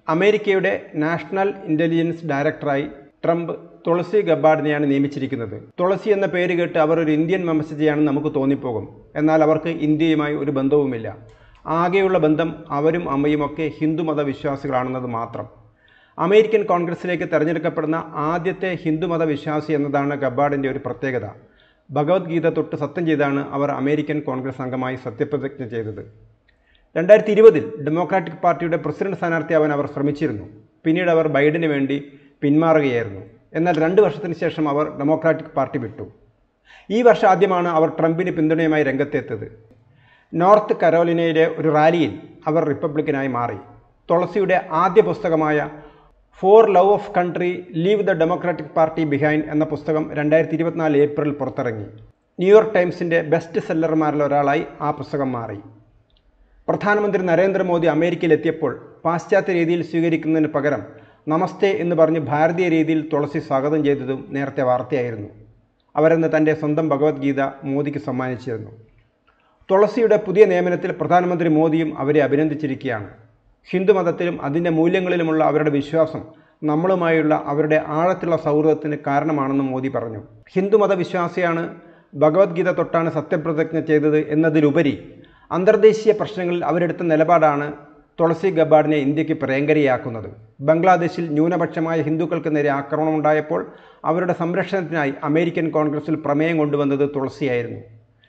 അമേരിക്കയുടെ national intelligence ഡയറക്ടറായി Trump Tulsi ഗബ്ബാർഡിനെയാണ് നിയമിച്ചിരിക്കുന്നത്. തുളസി എന്ന പേര് കേട്ട് അവർ ഒരു ഇന്ത്യൻ വംശജയാണെന്ന് നമുക്ക് തോന്നിപ്പോകും. എന്നാൽ അവർക്ക് ഇന്ത്യയുമായി ഒരു ബന്ധവുമില്ല. ആകെയുള്ള ബന്ധം അവരും അമ്മയുമൊക്കെ ഹിന്ദുമത വിശ്വാസികളാണെന്നത് മാത്രം. അമേരിക്കൻ കോൺഗ്രസിലേക്ക് തിരഞ്ഞെടുക്കപ്പെടുന്ന ആദ്യത്തെ ഹിന്ദുമത വിശ്വാസി എന്നതാണ് ഗബ്ബാർഡിൻ്റെ ഒരു പ്രത്യേകത. ഭഗവത്ഗീത തൊട്ട് സത്യം ചെയ്താണ് അവർ അമേരിക്കൻ കോൺഗ്രസ് അംഗമായി സത്യപ്രതിജ്ഞ ചെയ്തത്. 2020 ഡെമോക്രാറ്റിക് പാർട്ടിയുടെ പ്രസിഡന്റ് സ്ഥാനാർത്ഥിയാവാൻ അവർ ശ്രമിച്ചിരുന്നു. പിന്നീട് അവർ ബൈഡന് വേണ്ടി പിന്മാറുകയായിരുന്നു. എന്നാൽ 2 വർഷത്തിന് ശേഷം അവർ ഡെമോക്രാറ്റിക് പാർട്ടി വിട്ടു. ഈ വർഷം ആദ്യമാണ് അവർ ട്രംപിന് പിന്തുണയുമായി രംഗത്തെത്തിയത്. നോർത്ത് കരോലിനയിലെ ഒരു റാലിയിൽ അവർ റിപ്പബ്ലിക്കനായി മാറി. തുളസിയുടെ ആദ്യ പുസ്തകമായ for love of country leave the democratic party behind എന്ന പുസ്തകം 2024 ഏപ്രിൽ പുറത്തിറങ്ങി. ന്യൂയോർക്ക് ടൈംസിൻ്റെ ബെസ്റ്റ് സെല്ലർമാരിൽ ഒരാളായി ആ പുസ്തകം മാറി. പ്രധാനമന്ത്രി നരേന്ദ്രമോദി അമേരിക്കയിലെത്തിയപ്പോൾ പാശ്ചാത്യ രീതിയിൽ സ്വീകരിക്കുന്നതിന് പകരം നമസ്തേ എന്ന് പറഞ്ഞ് ഭാരതീയ രീതിയിൽ തുളസി സ്വാഗതം ചെയ്തതും നേരത്തെ വാർത്തയായിരുന്നു. അവരെന്ന് തൻ്റെ സ്വന്തം ഭഗവത്ഗീത മോദിക്ക് സമ്മാനിച്ചിരുന്നു. തുളസിയുടെ പുതിയ നിയമനത്തിൽ പ്രധാനമന്ത്രി മോദിയും അവരെ അഭിനന്ദിച്ചിരിക്കുകയാണ്. ഹിന്ദുമതത്തിലും അതിൻ്റെ മൂല്യങ്ങളിലുമുള്ള അവരുടെ വിശ്വാസം നമ്മളുമായുള്ള അവരുടെ ആഴത്തിലുള്ള സൗഹൃദത്തിന് കാരണമാണെന്ന് മോദി പറഞ്ഞു. ഹിന്ദുമത വിശ്വാസിയാണ്, ഭഗവത്ഗീത തൊട്ടാണ് സത്യപ്രതിജ്ഞ ചെയ്തത് എന്നതിലുപരി അന്തർദേശീയ പ്രശ്നങ്ങളിൽ അവരെടുത്ത നിലപാടാണ് തുളസി ഗബ്ബാർഡിനെ ഇന്ത്യക്ക് പ്രിയങ്കരിയാക്കുന്നത്. ബംഗ്ലാദേശിൽ ന്യൂനപക്ഷമായ ഹിന്ദുക്കൾക്ക് നേരെ ആക്രമണമുണ്ടായപ്പോൾ അവരുടെ സംരക്ഷണത്തിനായി അമേരിക്കൻ കോൺഗ്രസിൽ പ്രമേയം കൊണ്ടുവന്നത് തുളസിയായിരുന്നു.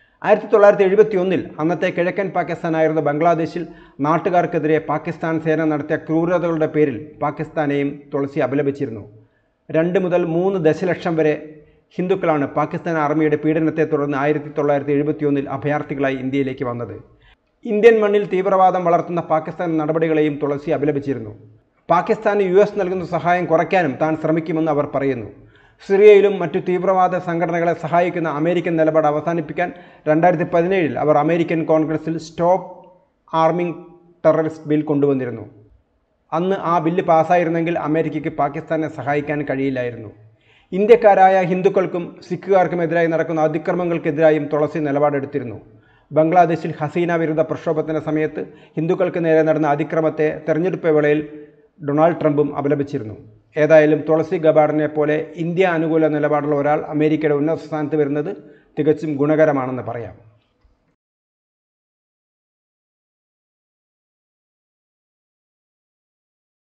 1971 അന്നത്തെ കിഴക്കൻ പാകിസ്ഥാനായിരുന്ന ബംഗ്ലാദേശിൽ നാട്ടുകാർക്കെതിരെ പാകിസ്ഥാൻ സേന നടത്തിയ ക്രൂരതകളുടെ പേരിൽ പാകിസ്ഥാനെയും തുളസി അപലപിച്ചിരുന്നു. 2 മുതൽ 3 ദശലക്ഷം വരെ ഹിന്ദുക്കളാണ് പാകിസ്ഥാൻ ആർമിയുടെ പീഡനത്തെ തുടർന്ന് 1971 അഭയാർത്ഥികളായി ഇന്ത്യയിലേക്ക് വന്നത്. ഇന്ത്യൻ മണ്ണിൽ തീവ്രവാദം വളർത്തുന്ന പാകിസ്ഥാൻ നടപടികളെയും തുളസി അപലപിച്ചിരുന്നു. പാകിസ്ഥാന് US നൽകുന്ന സഹായം കുറയ്ക്കാനും താൻ ശ്രമിക്കുമെന്ന് അവർ പറയുന്നു. സിറിയയിലും മറ്റു തീവ്രവാദ സംഘടനകളെ സഹായിക്കുന്ന അമേരിക്കൻ നിലപാട് അവസാനിപ്പിക്കാൻ 2017 അവർ അമേരിക്കൻ കോൺഗ്രസിൽ സ്റ്റോപ്പ് ആർമിംഗ് ടെററിസ്റ്റ് ബിൽ കൊണ്ടുവന്നിരുന്നു. അന്ന് ആ ബില്ല് പാസ്സായിരുന്നെങ്കിൽ അമേരിക്കയ്ക്ക് പാകിസ്ഥാനെ സഹായിക്കാൻ കഴിയില്ലായിരുന്നു. ഇന്ത്യക്കാരായ ഹിന്ദുക്കൾക്കും സിഖുകാർക്കുമെതിരായി നടക്കുന്ന അതിക്രമങ്ങൾക്കെതിരായും തുളസി നിലപാടെടുത്തിരുന്നു. ബംഗ്ലാദേശിൽ ഹസീന വിരുദ്ധ പ്രക്ഷോഭത്തിൻ്റെ സമയത്ത് ഹിന്ദുക്കൾക്ക് നേരെ നടന്ന അതിക്രമത്തെ തെരഞ്ഞെടുപ്പ് വേളയിൽ ഡൊണാൾഡ് ട്രംപും അപലപിച്ചിരുന്നു. ഏതായാലും തുളസി ഗബ്ബാർഡിനെ പോലെ ഇന്ത്യ അനുകൂല നിലപാടുള്ള ഒരാൾ അമേരിക്കയുടെ ഉന്നത സ്ഥാനത്ത് വരുന്നത് തികച്ചും ഗുണകരമാണെന്ന് പറയാം.